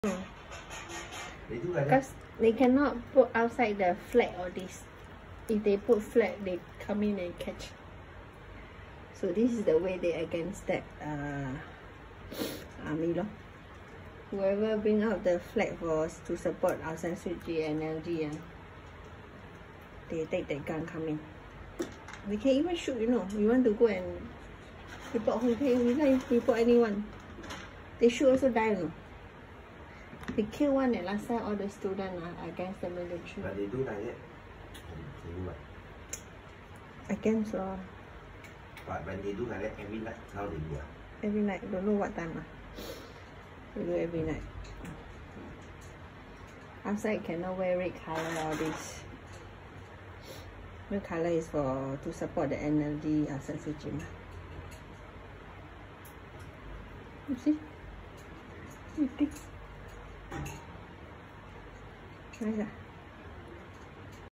They do like that. Because they cannot put outside the flag or this. If they put flag, they come in and catch. So this is the way they against that army law. Whoever bring out the flag for to support Aung San Suu Kyi and LG, they take that gun come in. We can even shoot, you know. We want to go and report who can. We can't report anyone. They shoot also die, you know. They kill one and last time all the students against the military. But they do like that. They do what? Against But when they do like that every night, how they do? Every night, don't know what time. They do every night. Outside cannot wear red color all this. Red color is for to support the NLD Aung San Suu Kyi. You see? You think? Nice.